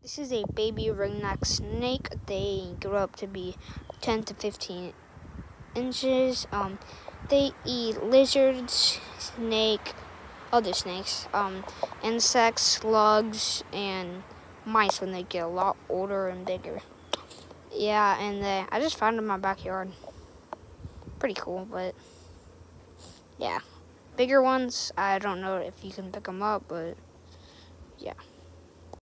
This is a baby ringneck snake. They grow up to be 10 to 15 inches. They eat lizards, other snakes, insects, slugs, and mice when they get a lot older and bigger. Yeah, and I just found them in my backyard. Pretty cool, but yeah. Bigger ones, I don't know if you can pick them up, but yeah.